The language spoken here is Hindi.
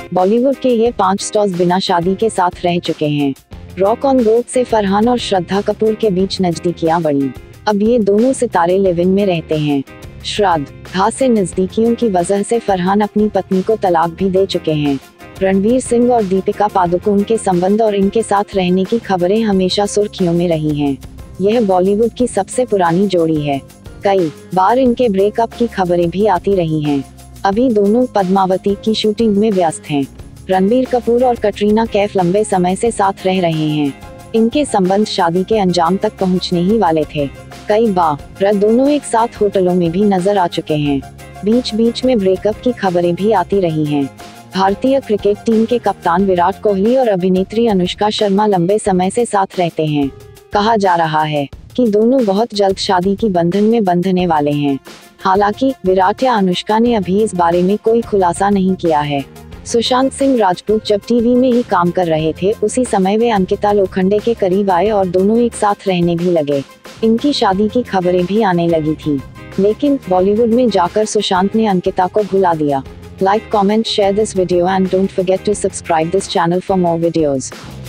बॉलीवुड के ये 5 स्टार्स बिना शादी के साथ रह चुके हैं। रॉक ऑन रोड से फरहान और श्रद्धा कपूर के बीच नजदीकियां बढ़ी। अब ये दोनों सितारे लिव इन में रहते हैं। श्रद्धा से नजदीकियों की वजह से फरहान अपनी पत्नी को तलाक भी दे चुके हैं। रणवीर सिंह और दीपिका पादुकोण के संबंध और इनके साथ रहने की खबरें हमेशा सुर्खियों में रही हैं। यह बॉलीवुड की सबसे पुरानी जोड़ी है। कई बार इनके ब्रेकअप की खबरें भी आती रही हैं। अभी दोनों पद्मावती की शूटिंग में व्यस्त हैं। रणबीर कपूर और कटरीना कैफ लंबे समय से साथ रह रहे हैं। इनके संबंध शादी के अंजाम तक पहुंचने ही वाले थे। कई बार दोनों एक साथ होटलों में भी नजर आ चुके हैं। बीच बीच में ब्रेकअप की खबरें भी आती रही हैं। भारतीय क्रिकेट टीम के कप्तान विराट कोहली और अभिनेत्री अनुष्का शर्मा लंबे समय से साथ रहते हैं। कहा जा रहा है कि दोनों बहुत जल्द शादी की बंधन में बंधने वाले हैं। हालांकि विराट या अनुष्का ने अभी इस बारे में कोई खुलासा नहीं किया है। सुशांत सिंह राजपूत जब टीवी में ही काम कर रहे थे, उसी समय वे अंकिता लोखंडे के करीब आए और दोनों एक साथ रहने भी लगे। इनकी शादी की खबरें भी आने लगी थी, लेकिन बॉलीवुड में जाकर सुशांत ने अंकिता को भुला दिया। Like, comment, share this video and don't forget to subscribe this channel for more videos.